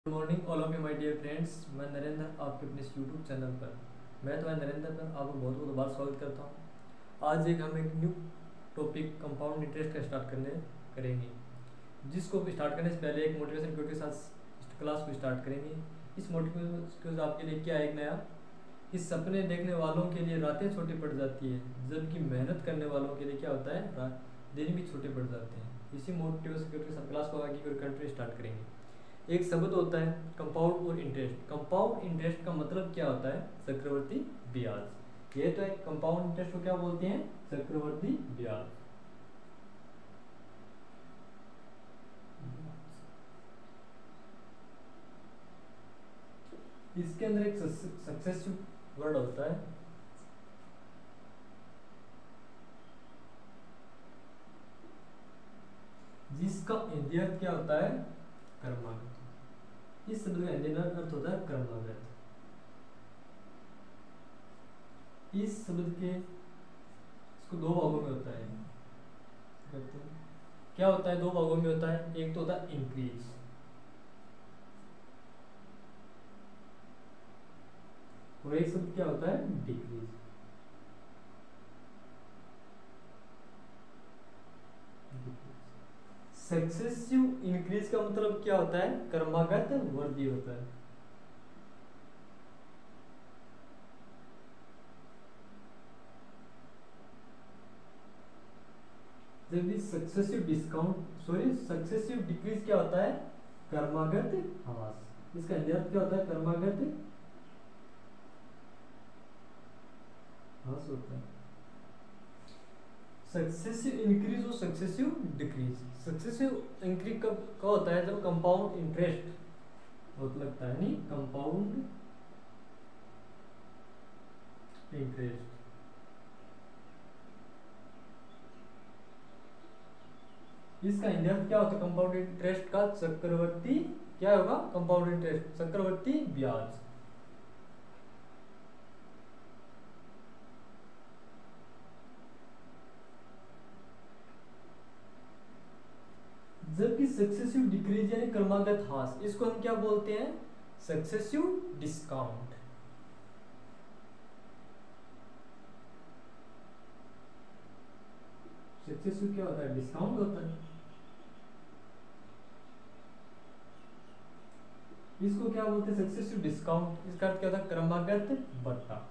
Good morning all of you my dear friends. मैं नरेंद्र आपके अपने यूट्यूब चैनल पर मैं तुम्हारे नरेंद्र पर आपको बहुत बहुत बार स्वागत करता हूँ। आज हम एक न्यू टॉपिक कंपाउंड इंटरेस्ट का स्टार्ट करेंगे, जिसको स्टार्ट करने से पहले एक मोटिवेशन क्यों के साथ क्लास को स्टार्ट करेंगे। इस मोटिवेशन आपके लिए क्या एक नया, इस सपने देखने वालों के लिए रातें छोटी पड़ जाती है, जबकि मेहनत करने वालों के लिए क्या होता है, दिन भी छोटे पड़ जाते हैं। इसी मोटिवेशन के साथ क्लास को आगे कंटिन्यू स्टार्ट करेंगे। एक शब्द होता है कंपाउंड और इंटरेस्ट। कंपाउंड इंटरेस्ट का मतलब क्या होता है, चक्रवर्ती ब्याज। ये तो है कंपाउंड इंटरेस्ट को क्या बोलते हैं, चक्रवर्ती ब्याज। इसके अंदर एक सक्सेसिव वर्ड होता है, जिसका हिंदी अर्थ क्या होता है, कर्मागत। इस शब्द का हिंदी अर्थ होता है कर्मागत। इस शब्द के इसको दो भागों में होता है, क्या होता है, दो भागों में होता है। एक तो होता है इंक्रीज, और एक शब्द क्या होता है, डिक्रीज। सक्सेसिव इंक्रीज का मतलब क्या होता है, क्रमागत वृद्धि होता है। जब भी सक्सेसिव सक्सेसिव डिक्रीज क्या होता है, क्रमागत ह्रास। इसका अर्थ क्या होता है, क्रमागत ह्रास होता है। सक्सेसिव इंक्रीज और सक्सेसिव डिक्रीज। सक्सेसिव इंक्रीज कब होता है, जब कंपाउंड इंटरेस्ट लगता है, नहीं कंपाउंड इंटरेस्ट। इसका इंडियन क्या होता है, कंपाउंड इंटरेस्ट का चक्रवर्ती क्या होगा, कंपाउंड इंटरेस्ट चक्रवर्ती ब्याज। जबकि सक्सेसिव डिक्रीज यानी क्रमागत ह्रास, इसको हम क्या बोलते हैं, सक्सेसिव डिस्काउंट। सक्सेसिव क्या होता है, डिस्काउंट होता है। इसको क्या बोलते हैं, सक्सेसिव डिस्काउंट। इसका अर्थ क्या होता है, क्रमागत बढ़ता।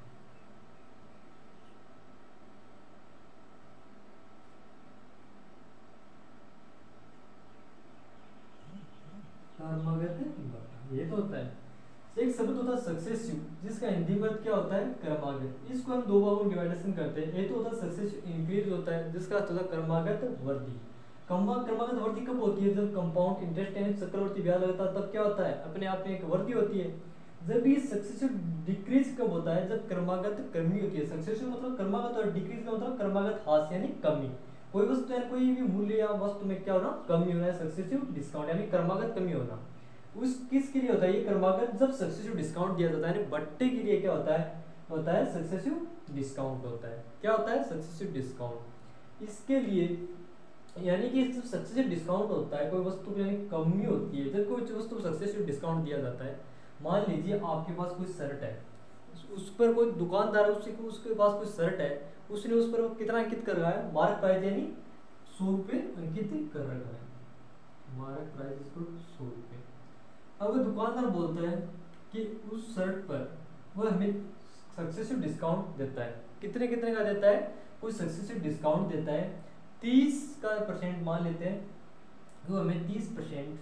ये तो होता है। एक शब्द होता है सक्सेसिव, जिसका हिंदी में क्या होता है, क्रमागत। इसको हम दो भागों में डिवाइडेशन करते हैं। एक तो होता है सक्सेसिव इंक्रीज होता है, जिसका अर्थ होता है क्रमागत वृद्धि। क्रमागत वृद्धि कब होती है, जब कंपाउंड इंटरेस्ट यानी चक्रवर्ती ब्याज लगता है, तब क्या होता है, अपने आप में एक वृद्धि होती है। जब ये सक्सेसिव डिक्रीज कब होता है, जब क्रमागत कमी होती है। सक्सेसिव मतलब क्रमागत और डिक्रीज का मतलब क्रमागत ह्रास यानी कमी। कोई वस्तु या कोई भी मूल्य या वस्तु में क्या होना, कमी होना है, सक्सेसिव डिस्काउंट यानी क्रमागत कमी होना। उस किसके लिए होता है ये क्रमागत, जब सक्सेसिव डिस्काउंट दिया जाता है, यानी बट्टे के लिए क्या होता है सक्सेसिव डिस्काउंट होता है। क्या होता है, सक्सेसिव डिस्काउंट। इसके लिए यानी कि जब सक्सेसिव डिस्काउंट होता है, कोई वस्तु की कमी होती है, जब कोई वस्तु को सक्सेसिव डिस्काउंट दिया जाता है। मान लीजिए आपके पास कोई शर्ट है, उस पर कोई दुकानदार उसके पास कोई शर्ट है, उसने उस पर कितना अंकित कर रहा है, मार्क प्राइस यानी 100 रुपये अंकित कर रखा है। मार्क प्राइस इसको 100 रुपये। अब दुकानदार बोलता है कि उस शर्ट पर वह हमें सक्सेसिव डिस्काउंट देता है। कितने कितने का देता है, कोई सक्सेसिव डिस्काउंट देता है 30 का % मान लेते हैं, वो हमें 30%,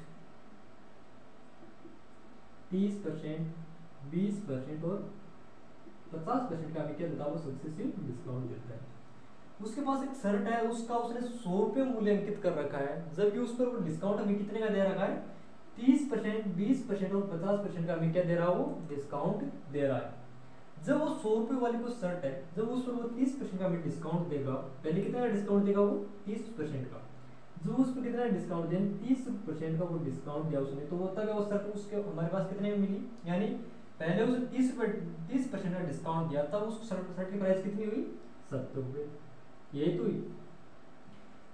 20% और 50% का हमें क्या देता है, वो सक्सेसिव डिस्काउंट देता है। उसके पास एक शर्ट है, उसका उसने 100 रुपये मूल्य अंकित कर रखा है, जबकि उस पर वो डिस्काउंट हमें कितने का दे रखा है, 30%, 20% और 50% का हमें क्या दे रहा है, वो डिस्काउंट दे रहा है। जब वो 100 रुपये वाली को शर्ट है, जब उस पर वो 30% का हमें डिस्काउंट देगा, पहले कितना डिस्काउंट देगा, वो 30% का। जो उस पर कितना डिस्काउंट दिया, 30% का वो डिस्काउंट दिया उसने, तो होता क्या, वो शर्ट उसके हमारे पास कितने में मिली, यानी पहले उसे 30% का डिस्काउंट दिया, तब उस शर्ट की प्राइस कितनी हुई, 70 रुपये। यही तो हुई।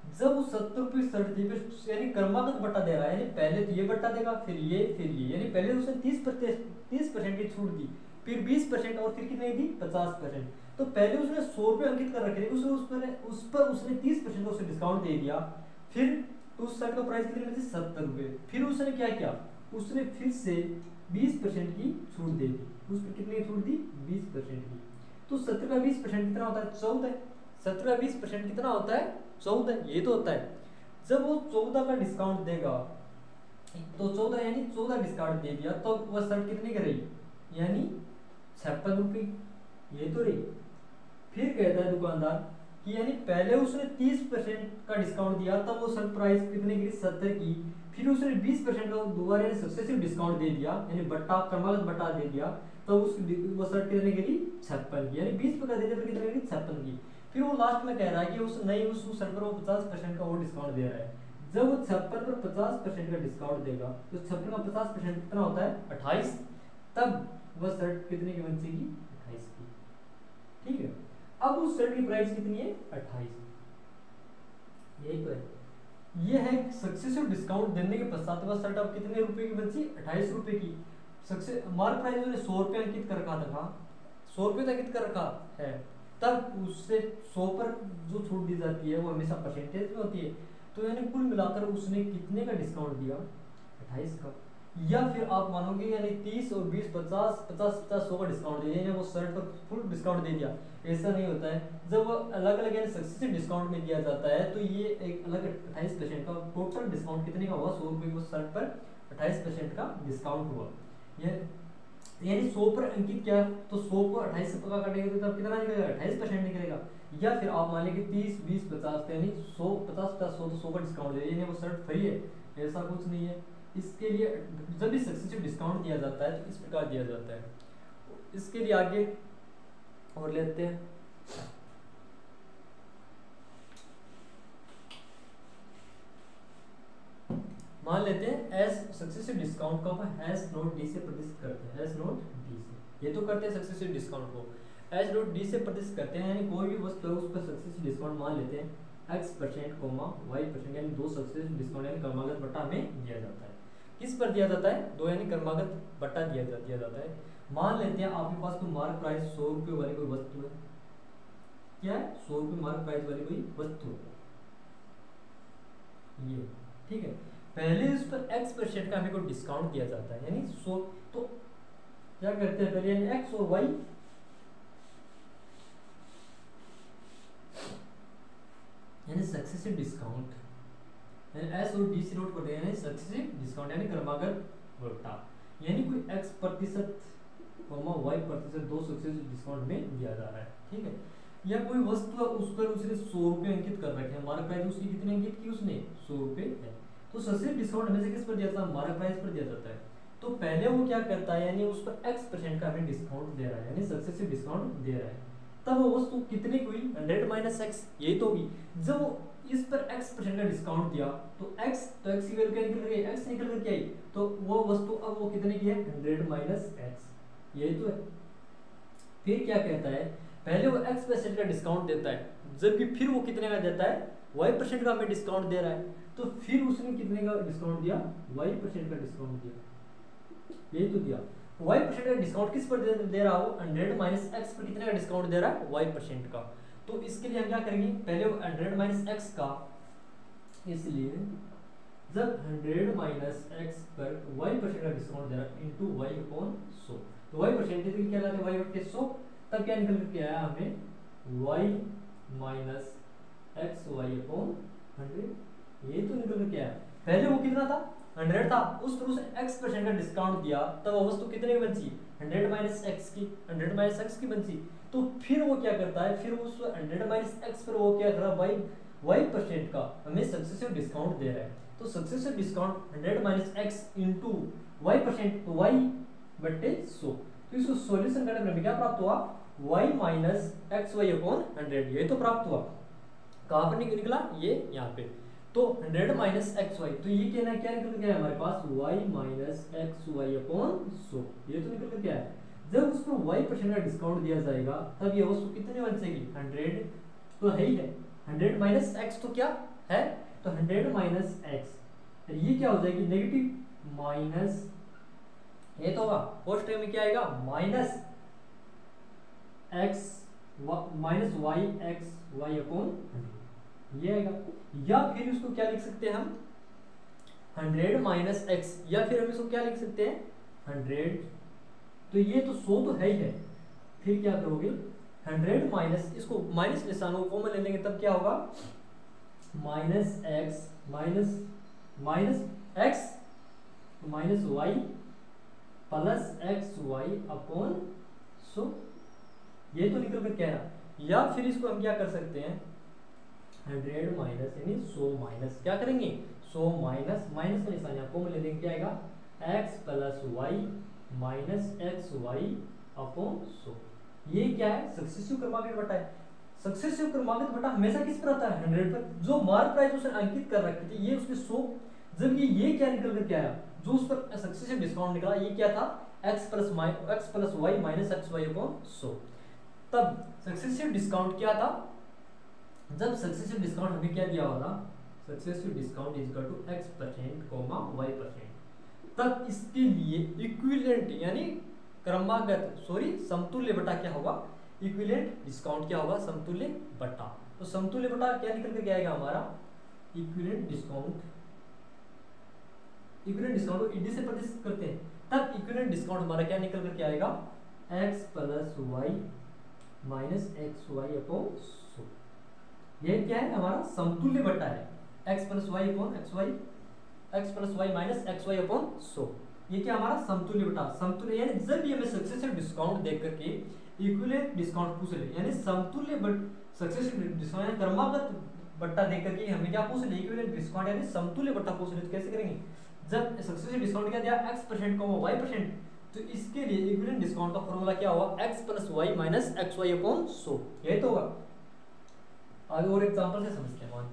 जब वो 70% थी, फिर यानी क्रमागत बट्टा दे रहा है, यानी पहले तो ये बट्टा देगा, फिर ये, यानी पहले उसने 30% की छूट दी, फिर 20% और फिर कितनी दी 50%। तो पहले उसने 100 रुपये अंकित कर रखे थे, उस पर उसने 30% का उसने डिस्काउंट दे दिया। फिर उस शर्ट का प्राइस कितने में थी 70 रुपये। फिर उसने क्या किया, उसने फिर से 20% की छूट दे दी। उस पर कितनी छूट दी 20% की। तो 70 का 20% कितना होता है 14। 70 का 20% कितना होता है 14, ये तो होता है। जब वो 14 का डिस्काउंट देगा, तो 14 यानी 14 डिस्काउंट दे दिया, तो वह शर्ट कितनी की रही, यानी 56 रुपये, ये तो रही। फिर कहता है दुकानदार कि यानी पहले उसने 30% का डिस्काउंट दिया, तब वो शर्ट प्राइस कितने की 70 की। फिर उसने 20% का दोबारा यानी सक्सेसिव डिस्काउंट दे दिया, यानी बट्टा क्रमागत बट्टा दे दिया, तो वो शर्ट कितने की 56 की, यानी 20 का दे दिया, फिर कितने की 56 की। फिर वो लास्ट में कह रहा है कि उस शर्ट पर वो 50% का वो डिस्काउंट दे रहा है। जब वो 56 पर 50% का डिस्काउंट देगा, तो 56 का 50% कितना होता है 28, तब वह शर्ट कितने की बचेगी 28 की। ठीक है, अब उस शर्ट की प्राइस कितनी है 28, यही तो है। ये है सक्सेसिव डिस्काउंट देने के पश्चात वह शर्ट अब कितने रुपए की बची 28 रुपए की। मार्क प्राइस उसने 100 रुपये अंकित कर रखा था, 100 रुपये अंकित कर रखा है, तब उससे 100 पर जो छूट दी जाती है वो हमेशा परसेंटेज में होती है। तो यानी कुल मिलाकर उसने कितने का डिस्काउंट दिया 28 का। या फिर आप मानोगे यानी 30 और 20 50 50 50 100 का डिस्काउंट दे दिया, वो शर्ट पर फुल डिस्काउंट दे दिया। ऐसा नहीं होता है, जब वो अलग अलग यानी सक्सेसिव डिस्काउंट में दिया जाता है, तो ये एक अलग 28% का टोटल डिस्काउंट कितने का हुआ 100 रुपये की शर्ट पर 28% का डिस्काउंट हुआ। यानी 100 पर अंकित किया, तो 100 को 28 से पका काटेंगे तो तब कितना निकलेगा 28% निकलेगा। या फिर आप मान लीजिए 30 20 50 यानी 100 50 50 100 तो 100 का डिस्काउंट दे, यानी वो शर्ट फ्री है, ऐसा कुछ नहीं है। इसके लिए जब भी सक्सेसिव डिस्काउंट दिया जाता है तो इस प्रकार दिया जाता है। इसके लिए आगे और लेते हैं, मान लेते हैं एस सक्सेसिव डिस्काउंट को हम एस नोट डी से प्रदर्शित करते हैं, एस नोट डी से, ये तो करते हैं सक्सेसिव डिस्काउंट को एस नोट डी से प्रदर्शित करते हैं। यानी कोई भी वस्तु है उस पर सक्सेसिव डिस्काउंट मान लेते हैं x% y%, यानी दो सक्सेसिव डिस्काउंट यानी क्रमागत बट्टा हमें दिया जाता है। किस पर दिया जाता है, दो यानी क्रमागत बट्टा दिया जाता है। मान लेते हैं आपके पास कोई मार्क प्राइस 100 रुपये वाली कोई वस्तु है, क्या है 100 रुपये मार्क प्राइस वाली कोई वस्तु है, ये ठीक है। पहले उस पर x% का हमें कोई डिस्काउंट दिया जाता है, यानी 100, तो क्या करते हैं पहले यानी x और y, यानी सक्सेसिव डिस्काउंट, यानी एस और डी से नोट करते हैं, यानी सक्सेसिव डिस्काउंट यानी क्रमागत बट्टा, यानी कोई x% y% दो सक्सेसिव डिस्काउंट में दिया जा रहा है। ठीक है, या कोई वस्तु है उस पर उसने 100 रुपये अंकित कर रखे हैं, मार्क प्राइस उसकी कितने अंकित की उसने 100 रुपये है, तो सक्सेसिव डिस्काउंट हमेशा किस पर दिया जाता है, मार्क प्राइस पर दिया जाता है। तो पहले वो क्या करता है, यानी उस पर x% का हमें डिस्काउंट दे रहा है, यानी सक्सेसिव डिस्काउंट दे रहा है, तब वो वस्तु कितने की हुई 100 - x, यही तो होगी। जब वो इस पर x% का डिस्काउंट दिया, तो x की वैल्यू क्या निकल गई, x निकल कर क्या आई, तो वो वस्तु अब वो कितने की है 100 - x, यही तो है। फिर क्या कहता है, पहले वो x% का डिस्काउंट देता है, जबकि फिर वो कितने का देता है y% का हमें डिस्काउंट दे रहा है, तो फिर उसने कितने का डिस्काउंट दिया y% का डिस्काउंट दिया, यही तो दिया। y% का डिस्काउंट किस पर दे रहा हो 100 - x पर कितने का डिस्काउंट दे रहा है y% का। तो इसके लिए हम क्या करेंगे, पहले वो 100 - x का, इसलिए जब 100 - x पर y% का डिस्काउंट दे रहा है इंटू y/100, तो y% क्या लाते हैं y/100, तब क्या निकल के आया हमें y - xy/100, ये तो निकल के आया। पहले वो कितना था 100 था, उस पर उसने x% का डिस्काउंट दिया, तब वो वस्तु कितने की बची 100 - x की, 100 - x की बची। तो फिर वो क्या करता है, फिर उस 100 - x पर वो क्या कर रहा है y% का हमें सक्सेसिव डिस्काउंट दे रहा है। तो successive discount 100 - x into y%, तो y/100, तो इसको सॉल्यूशन करने पर हमें क्या प्राप्त हुआ y - xy/100, ये तो प्राप्त हुआ। कहाँ पर निकला ये यहाँ पे, तो 100 - xy, तो ये क्या निकल गया हमारे पास y - xy/100, ये तो निकल गया है। जब उसको y% का डिस्काउंट दिया जाएगा, तब ये वस्तु कितने बचेगी 100, तो है ही है 100 - x, तो क्या है, तो 100 माइनस एक्स, ये क्या हो जाएगी नेगेटिव माइनस, ये तो होगा फर्स्ट टर्म में क्या आएगा minus x minus y x y upon 100 ये आएगा। या फिर इसको क्या लिख सकते हैं हम 100 माइनस एक्स, या फिर हम इसको क्या लिख सकते हैं 100, तो ये तो 100 तो है ही है, फिर क्या करोगे 100 माइनस, इसको माइनस निशान को कॉमन ले लेंगे तब क्या होगा minus x minus minus x minus y plus x y upon 100, ये तो निकल कर क्या है। या फिर इसको हम क्या कर सकते हैं 100 माइनस यानी 100 माइनस, क्या करेंगे 100 माइनस माइनस का निशान यहाँ कॉमन ले लेंगे, क्या आएगा x plus y minus x y upon 100, ये क्या है सक्सेसिव क्रमागत बटा है। सक्सेसिव क्रमागत बटा हमेशा किस पर आता है 100 पर, जो मार्क प्राइस उसने अंकित कर रखी थी ये उसके 100, जब ये क्या निकल कर क्या आया जो उस पर सक्सेसिव डिस्काउंट निकला, ये क्या था x plus y minus x y upon 100। तब सक्सेसिव डिस्काउंट क्या था, जब सक्सेसिव डिस्काउंट हमें क्या दिया हुआ था successive discount is equal to x% y%, तब इसके लिए इक्विवेलेंट यानी क्रमागत समतुल्य बटा क्या होगा इक्विवेलेंट डिस्काउंट क्या होगा समतुल्य बटा, तो समतुल्य बटा क्या निकल कर आएगा हमारा इक्विवेलेंट डिस्काउंट को ईडी से प्रतिस्थापित करते हैं, तब इक्विवेलेंट डिस्काउंट हमारा क्या निकल कर क्या आएगा x plus y minus x y upon 100, ये क्या है हमारा समतुल्य बटा है x plus y upon x plus y minus x y upon 100, ये क्या हमारा समतुल्य बटा, समतुल्य यानी जब ये हमें सक्सेसिव डिस्काउंट देख करके इक्विवेलेंट डिस्काउंट पूछ ले, यानी समतुल्य बट सक्सेसिव डिस्काउंट यानी क्रमागत बट्टा देख करके हमें क्या पूछ ले इक्विवेलेंट डिस्काउंट यानी समतुल्य बट्टा पूछ ले, तो कैसे करेंगे जब सक्सेसिव डिस्काउंट क्या दिया x% को y%, तो इसके लिए इक्विवेलेंट डिस्काउंट का फॉर्मूला क्या होगा x plus y minus x y upon 100, यही तो होगा। आगे और एग्जांपल से समझते हैं।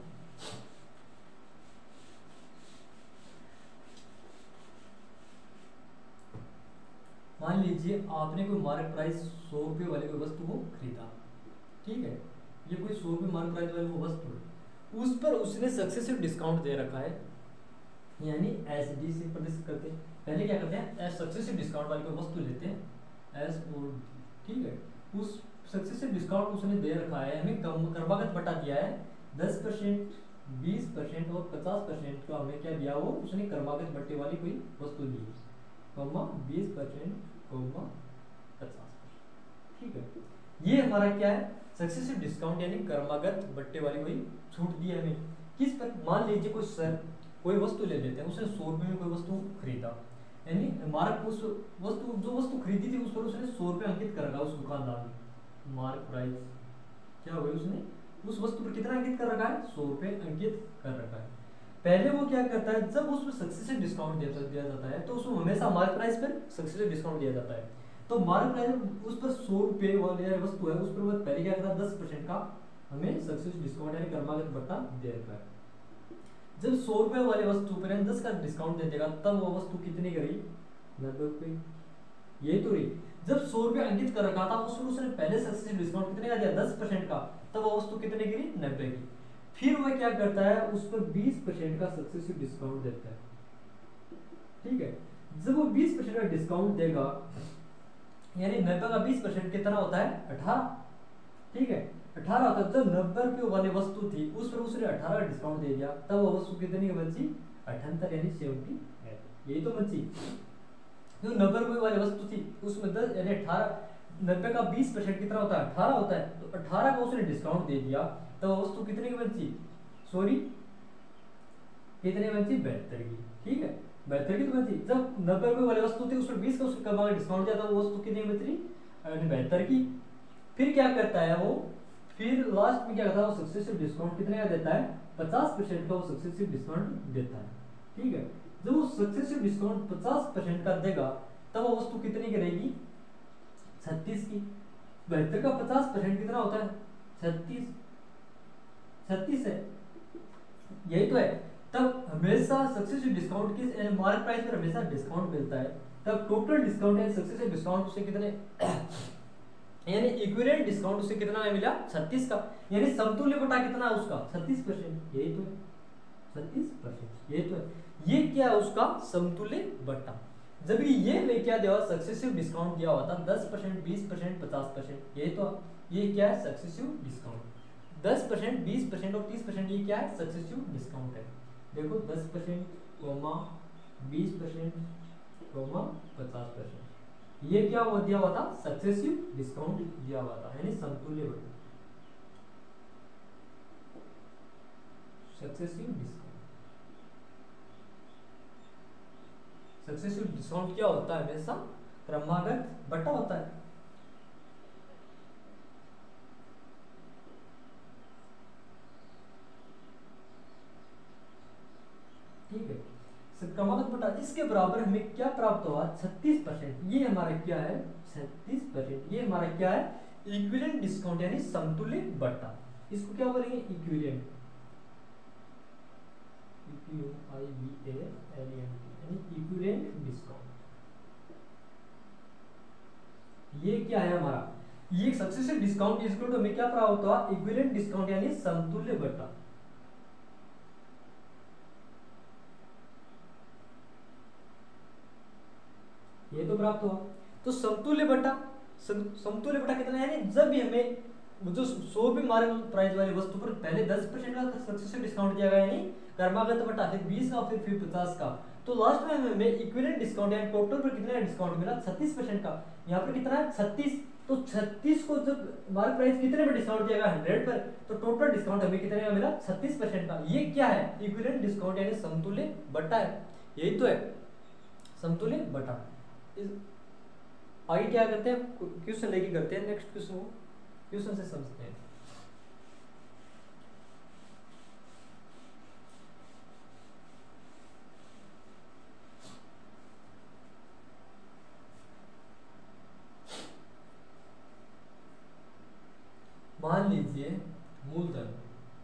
मान लीजिए आपने कोई मार्केट प्राइस 100 रुपये वाली कोई वस्तु को खरीदा, ठीक है, ये कोई 100 रुपये मार्केट प्राइस वाली वो वस्तु है, उस पर उसने सक्सेसिव डिस्काउंट दे रखा है, यानी एसडी से प्रतिस्थापित करते हैं। पहले क्या करते हैं सक्सेसिव डिस्काउंट वाली कोई वस्तु लेते हैं एस और, ठीक है, उस सक्सेसिव डिस्काउंट उसने दे रखा है, हमें क्रमागत बटा दिया है 10%, 20% और 50% का हमें क्या दिया, वो उसने क्रमागत बट्टे वाली कोई वस्तु ली, 20% 50%, ठीक है, ये हमारा क्या है सक्सेसिव डिस्काउंट यानी क्रमागत बट्टे वाली कोई छूट दी है हमें किस पर। मान लीजिए कोई वस्तु ले लेते हैं, उसने 100 रुपये में कोई वस्तु खरीदा, यानी मार्क उस वस्तु जो वस्तु खरीदी थी उस पर उसने 100 रुपये अंकित कर रखा उस दुकानदार ने, मार्क प्राइस क्या हो गई उसने उस वस्तु पर कितना अंकित कर रखा है 100 रुपये अंकित कर रखा है। पहले वो क्या करता है जब उसमें सक्सेसिव डिस्काउंट दिया जाता है तो उसमें हमेशा मार्क प्राइस पर सक्सेसिव डिस्काउंट दिया जाता है, तो मार्क प्राइस उस पर 100 रुपये वाली वस्तु है उस पर वो पहले क्या करता है 10% का हमें सक्सेसिव डिस्काउंट यानी क्रमागत बट्टा दे रखा है। जब 100 रुपये वाली वस्तु पर 10 का डिस्काउंट दे देगा तब वो वस्तु कितनी करी 90 रुपये, यही तो रही। जब 100 रुपये अंकित कर रखा था उसने पहले सक्सेसिव डिस्काउंट कितने का दिया 10% का, तब वो वस्तु कितने गिरी 90 की। फिर वह क्या करता है उस पर 20% का सक्सेसिव डिस्काउंट देता है, ठीक है। जब वो 20% का डिस्काउंट देगा यानी 90 का 20% कितना होता है 18, ठीक है 18 होता है। जब 90 रुपये वाली वस्तु थी उस पर उसने 18 का डिस्काउंट दे दिया तब वो वस्तु कितनी की बची 78 यानी 70, यही तो बची। जो 90 रुपये वाली वस्तु थी उसमें 10 यानी 18 90 का 20% कितना होता है 18 होता है, तो 18 का उसने डिस्काउंट दे दिया तब वो वस्तु कितने की बची कितने बची 72 की, ठीक है 72 की तो बची। जब 90 रुपये वाली वस्तु थी उसमें 20 का उसने कमा डिस्काउंट दिया था वो वस्तु कितनी बची 72 की। फिर क्या करता है वो, फिर लास्ट में क्या करता है वो सक्सेसिव डिस्काउंट कितने का देता है 50% का वो सक्सेसिव डिस्काउंट देता है, ठीक है। जब वो सक्सेसिव डिस्काउंट 50% का देगा तब वो वस्तु कितनी की रहेगी 36 की। 72 का 50% कितना होता है 36 है, यही तो है। तब हमेशा सक्सेसिव डिस्काउंट किस मार्क प्राइस पर हमेशा डिस्काउंट मिलता है, तब टोटल डिस्काउंट है सक्सेसिव डिस्काउंट उससे कितने यानी इक्विवेलेंट डिस्काउंट उसे कितना मिला 36 का, यानी समतुल्य बटा कितना है उसका 36%, यही तो है 36%, यही तो है। ये क्या है उसका समतुल्य बटा, जबकि ये में क्या दिया हुआ सक्सेसिव डिस्काउंट दिया हुआ था 10%, 20%, 50%, यही तो ये क्या है सक्सेसिव डिस्काउंट 10%, 20% और 30%, ये क्या है सक्सेसिव डिस्काउंट है। देखो 10%, 20%, 50%, ये क्या हुआ दिया हुआ था सक्सेसिव डिस्काउंट दिया हुआ था, यानी समतुल्य बटा सक्सेसिव डिस्काउंट। सक्सेसिव डिस्काउंट क्या होता है हमेशा क्रमागत बटा होता है। ठीक है, क्रमागत बटा इसके बराबर हमें क्या प्राप्त हुआ 36%, ये हमारा क्या है 36%, ये हमारा क्या है इक्विवेलेंट डिस्काउंट यानी समतुल्य बटा, इसको क्या बोलेंगे इक्विवेलेंट, यानी इक्विवेलेंट डिस्काउंट। ये क्या है हमारा, ये successive discount is equal to हमें क्या प्राप्त हुआ इक्विवेलेंट डिस्काउंट यानी समतुल्य बटा, ये तो प्राप्त हुआ। तो समतुल्य बटा, समतुल्य बटा कितना है, यानी जब भी हमें जो 100 भी हमारे प्राइस वाली वस्तु पर पहले 10% का सक्सेसिव डिस्काउंट दिया गया, यानी क्रमागत बटा, फिर 20 का, फिर 50 का, तो लास्ट में हमें इक्विवेलेंट डिस्काउंट यानी टोटल पर कितना डिस्काउंट मिला 36% का, यहाँ पर कितना है 36, तो 36 को जब हमारा प्राइस कितने पर डिस्काउंट दिया गया 100 पर, तो टोटल डिस्काउंट हमें कितने का मिला 36% का। ये क्या है इक्विवेलेंट डिस्काउंट यानी समतुल्य बटा है, यही तो है समतुल्य बटा। आगे क्या करते हैं क्वेश्चन लेके करते हैं, नेक्स्ट क्वेश्चन को क्वेश्चन से समझते हैं। मान लीजिए मूलधन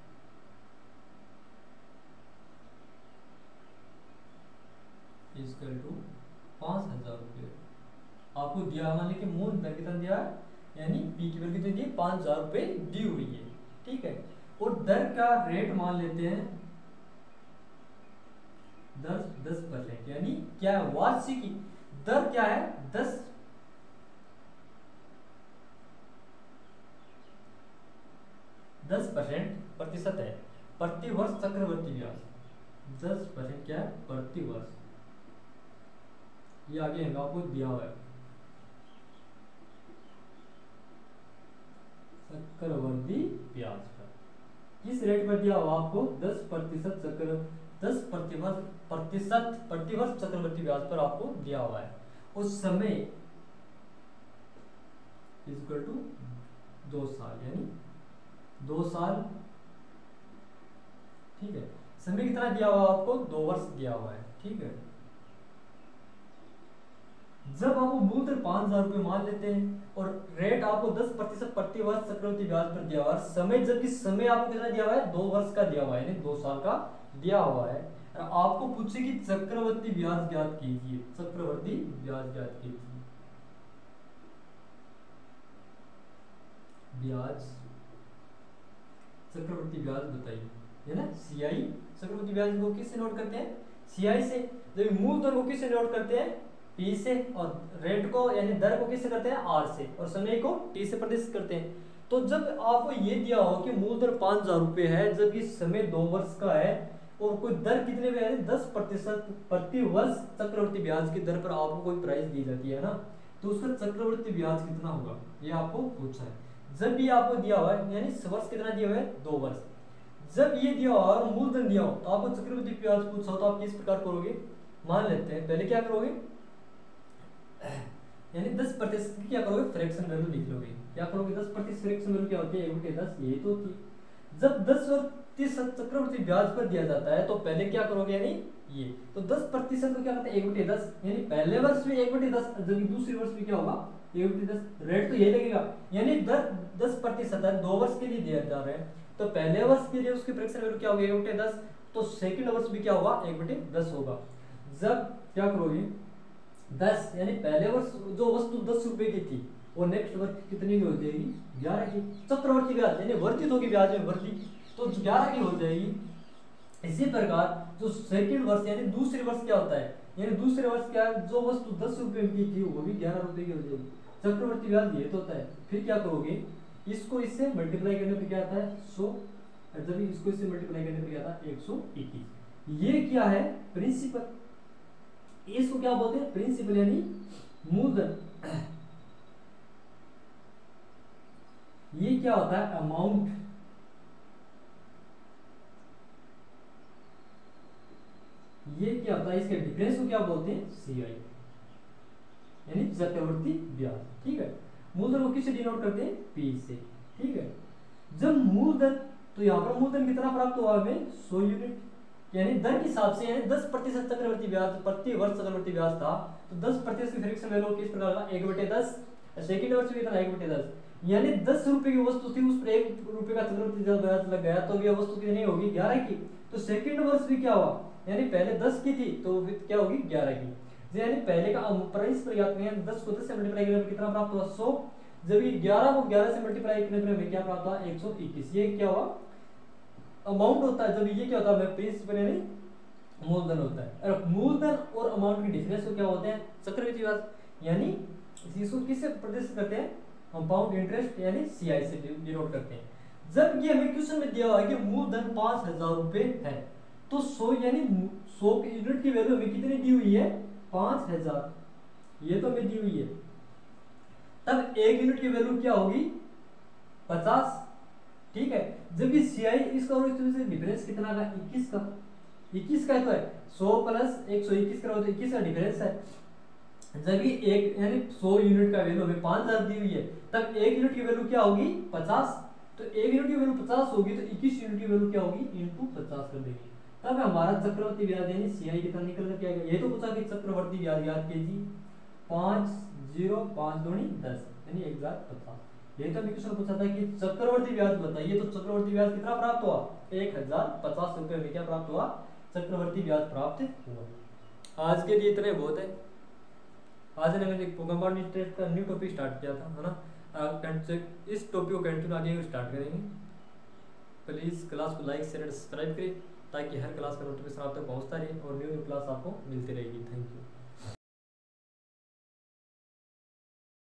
इक्वल टू 5,000 रुपये आपको दिया, मान लीजिए मूलधन कितना दिया यानी पी की वैल्यू कितनी दी 5,000 रुपये दी हुई है, ठीक है, और दर का रेट मान लेते हैं 10%, यानी क्या है वार्षिकी दर क्या है 10% प्रतिशत है, प्रति वर्ष चक्रवर्ती ब्याज 10% क्या है प्रति वर्ष, ये आगे आपको दिया हुआ है चक्रवर्ती ब्याज पर, किस रेट पर दिया हुआ आपको 10% प्रतिवर्ष चक्रवर्ती ब्याज पर आपको दिया हुआ है, उस समय इक्वल टू 2 साल, यानी 2 साल, ठीक है, समय कितना दिया हुआ आपको 2 वर्ष दिया हुआ है, ठीक है। जब आपको मूलधन 5,000 रुपये मान लेते हैं और रेट आपको 10% प्रति वर्ष चक्रवर्ती ब्याज पर दिया हुआ है, समय जबकि समय आपको कितना दिया हुआ है 2 वर्ष का दिया हुआ है, यानी 2 साल का दिया हुआ है, और आपको पूछे कि चक्रवर्ती ब्याज ज्ञात कीजिए, चक्रवर्ती ब्याज ज्ञात कीजिए, ब्याज चक्रवर्ती ब्याज बताइए, है ना सीआई, चक्रवर्ती ब्याज को किससे नोट करते हैं सीआई से, जब मूलधन को किससे नोट करते हैं पी से, और रेट को यानी दर को किससे करते हैं आर से, और समय को टी से प्रदर्शित करते हैं। तो जब आपको ये दिया हो कि मूलधन 5,000 रुपये है, जबकि समय 2 वर्ष का है, और कोई दर कितने पे है 10% प्रति वर्ष चक्रवर्ती ब्याज की दर पर आपको कोई प्राइस दी जाती है ना, तो उसका चक्रवर्ती ब्याज कितना होगा ये आपको पूछा है। जब भी आपको दिया हुआ है यानी वर्ष कितना दिया हुआ है 2 वर्ष, जब ये दिया हुआ और मूलधन दिया हो तो आपको चक्रवर्ती ब्याज पूछा हो तो आप किस प्रकार करोगे, मान लेते हैं पहले क्या करोगे यानी 10% की क्या करोगे फ्रैक्शन वैल्यू लिख लोगे, क्या करोगे 10% फ्रैक्शन वैल्यू क्या होती है 1/10, यही तो होती है। जब 10 और 30 चक्रवर्ती ब्याज पर दिया जाता है तो पहले क्या करोगे यानी ये, तो 10% को क्या करते हैं 1/10, यानी पहले वर्ष में 1/10, जबकि दूसरे वर्ष में क्या होगा 1/10, रेट तो यही लगेगा, यानी 10% है 2 वर्ष के लिए दिया जा रहा है, तो पहले वर्ष के लिए उसकी फ्रैक्शन वैल्यू क्या होगी 1/10, तो सेकंड वर्ष में क्या होगा 1/10 होगा। जब क्या करोगे 10 यानी पहले वर्ष जो वस्तु 10 रुपए की थी और नेक्स्ट वर्ष कितनी की हो जाएगी 11 की। चक्रवर्ती ब्याज यानी वर्धित होगी ब्याज में वृद्धि, तो 11 की हो जाएगी। इसी प्रकार जो सेकंड वर्ष यानी दूसरे वर्ष क्या होता है, यानी दूसरे वर्ष क्या है, जो वस्तु 10 रुपए की थी वो भी 11 रुपए की हो जाएगी। चक्रवर्ती ब्याज ये तो होता है। फिर क्या करोगे, इसको इससे मल्टीप्लाई करने पे क्या आता है 100, जब इसको इससे मल्टीप्लाई करने पे क्या आता है 121। ये क्या है प्रिंसिपल, इसको क्या बोलते हैं प्रिंसिपल यानी मूलधन। ये क्या होता है अमाउंट, ये क्या होता है इसके डिफरेंस को क्या बोलते हैं सीआई यानी चक्रवर्ती ब्याज। ठीक है, मूलधन को किससे डिनोट करते हैं पी से। ठीक है, जब मूलधन, तो यहाँ पर मूलधन कितना प्राप्त हुआ हमें 100 यूनिट, यानी दर के हिसाब से यानी 10% चक्रवर्ती ब्याज प्रति वर्ष चक्रवर्ती ब्याज था, तो 10% की फ्रैक्शन वैल्यू किस प्रकार का 1/10। सेकंड वर्ष में कितना 1/10, यानी 10 रुपए की वस्तु थी उस पर 1 रुपए का चक्रवर्ती ब्याज लग गया, तो यह वस्तु कितनी होगी 11 की। तो सेकंड वर्ष भी क्या हुआ, यानी पहले 10 की थी तो क्या होगी 11 की। यानी पहले का प्राइस पर याद करें 10 को 10 से मल्टीप्लाई करने पर कितना प्राप्त हुआ 100, जब ये 11 को 11 से मल्टीप्लाई करने पर हमें क्या प्राप्त हुआ 121। ये क्या हुआ अमाउंट होता है, जब ये क्या होता है प्रिंसिपल यानी मूलधन होता है। और मूलधन और अमाउंट के डिफरेंस को क्या होते हैं चक्रवृद्धि ब्याज, यानी इसको किससे प्रदर्शित करते हैं कंपाउंड इंटरेस्ट यानी सीआई से डिनोट करते हैं। जब ये हमें क्वेश्चन में दिया हुआ है कि मूलधन 5000 रुपए है, तो 100 यानी 100 यूनिट की वैल्यू हमें कितनी दी हुई है 5000, ये तो हमें दी हुई है। तब 1 यूनिट की वैल्यू क्या होगी 50। ठीक है, जब ये सीआई इसका और इससे डिफरेंस कितना का 21 का, 21 का तो है 100 प्लस 121 करो तो 21 का डिफरेंस है। जब ये एक यानी 100 यूनिट का वैल्यू हमें 5000 दी हुई है, तब 1 यूनिट की वैल्यू क्या होगी 50, तो 1 यूनिट की वैल्यू 50 होगी तो 21 यूनिट की वैल्यू क्या होगी इनटू 50 कर देंगे, तब हमारा चक्रवर्ती ब्याज यानी सीआई कितना निकल कर क्या आएगा। ये तो पूछा कि चक्रवर्ती ब्याज याद कीजिए 5 0 5 दूनी 10 यानी 1050। ये तो क्वेश्चन पूछा था कि चक्रवर्ती ब्याज बताइए, तो चक्रवर्ती ब्याज कितना प्राप्त हुआ 1050 रुपए में क्या प्राप्त हुआ चक्रवर्ती ब्याज प्राप्त हुआ। आज के लिए इतने बहुत है। आज ने मैंने कंपाउंड इंटरेस्ट का न्यू टॉपिक स्टार्ट किया था, है ना। इस टॉपिक को कंटिन्यू आगे स्टार्ट करेंगे। प्लीज क्लास को लाइक शेयर सब्सक्राइब करें ताकि हर क्लास का नोटिफिकेशन आप तक पहुंचता रहे और न्यू क्लास आपको मिलती रहेगी। Thank you.